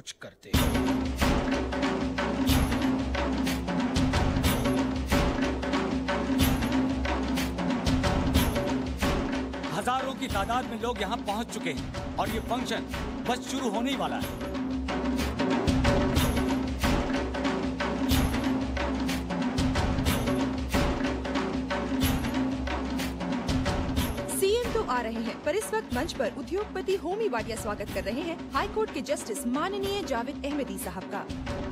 कुछ करते। हजारों की तादाद में लोग यहाँ पहुंच चुके हैं और ये फंक्शन बस शुरू होने ही वाला है। आ रहे हैं, पर इस वक्त मंच पर उद्योगपति होमी वाडिया स्वागत कर रहे हैं हाई कोर्ट के जस्टिस माननीय जावेद अहमदी साहब का।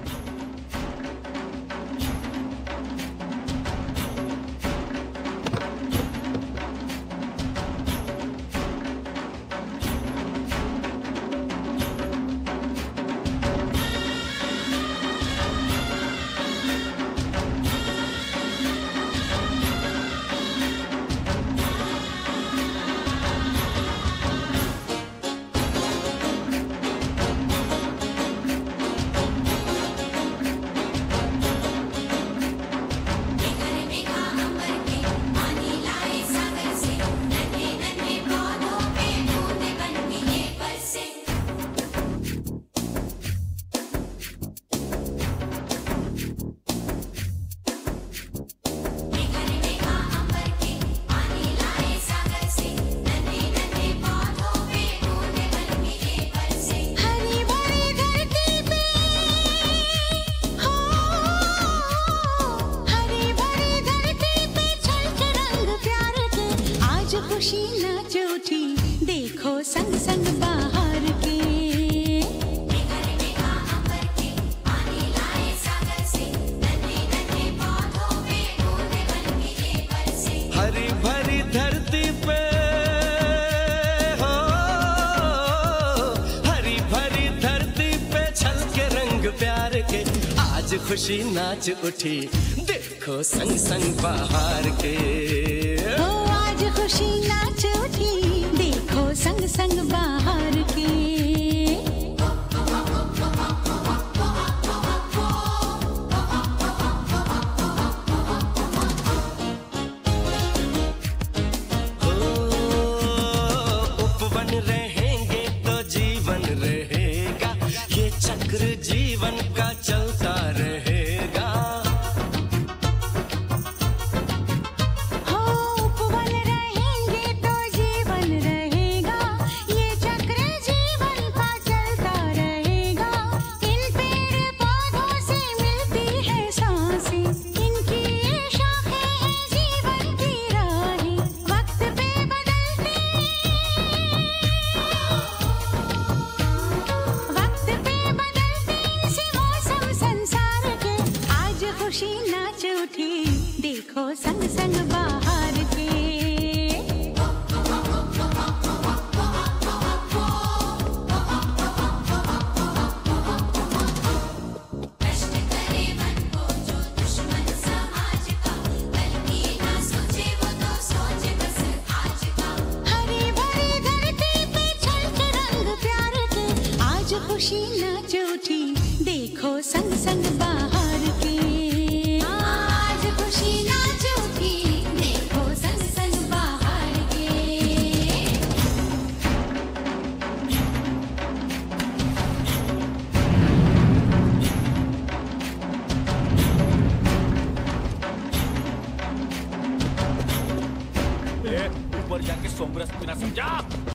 खुशी नाच उठी, देखो संग संग बाहर के। हरी भरी धरती पे हो, हरी भरी धरती पे छलके रंग प्यार के। आज खुशी नाच उठी, देखो संग संग बाहर के। खुशी नाच उठी, देखो संग संग बाहर के। उपवन रहेंगे तो जीवन रहेगा, ये चक्र जीवन का चलता रहेगा। खुशी नाच उठी, देखो संग संग बाहर के। कष्ट करे मन को जो दुश्मन समाज का, बल्कि ना सोचे वो तो सोचे बस आज का। हरी भरी धरती पे छलके रंग प्यार के। आज खुशी नाच उठी, देखो संग संग बाहर के। ऊपर जाके सोमरस पीना समझा।